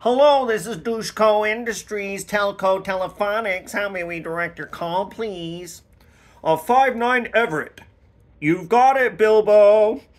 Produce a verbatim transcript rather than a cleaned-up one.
Hello, this is Dushco Industries, Telco Telephonics. How may we direct your call, please? Uh, five nine Everett. You've got it, Bilbo.